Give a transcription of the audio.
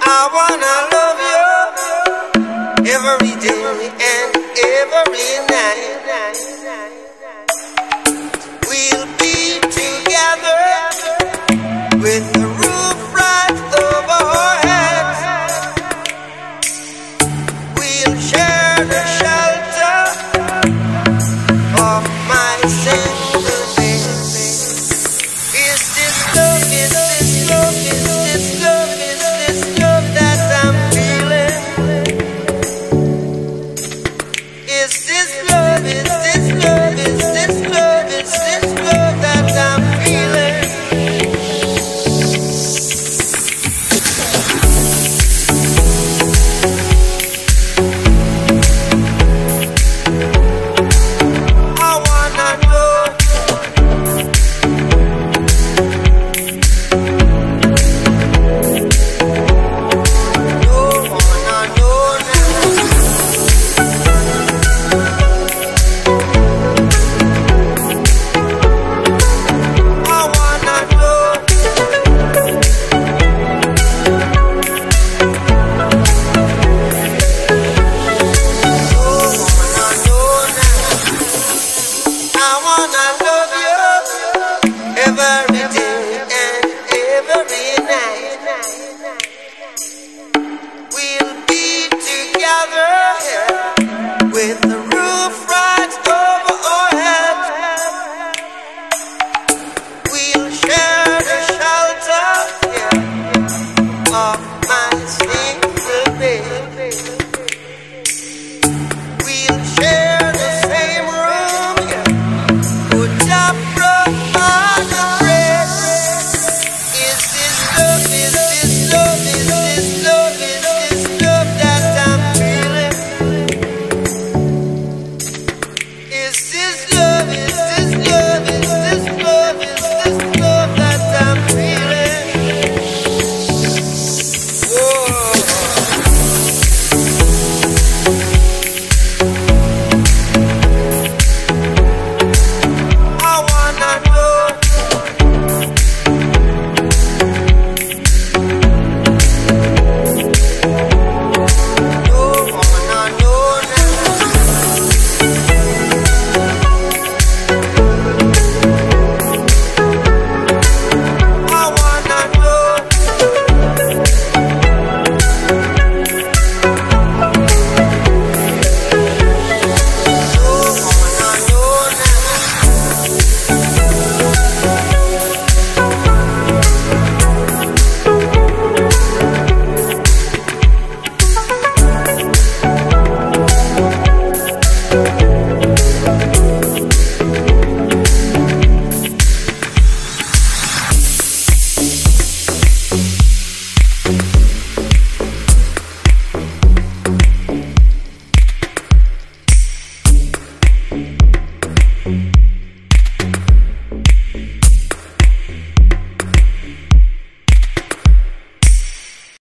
I wanna love you every day and every night. We'll be together with the roof right over our heads. We'll share the shelter of my single bed. Is this love? Is this love? Is this love? Is this love that I'm feeling? Is this love? Is this love? Is this love? Is this love that I'm feeling? I wanna know. No, wanna know now. I wanna know. No, wanna know now. I wanna love you every day and every night. We'll be together with the roof right over our heads. We'll share the shelter of my sleep.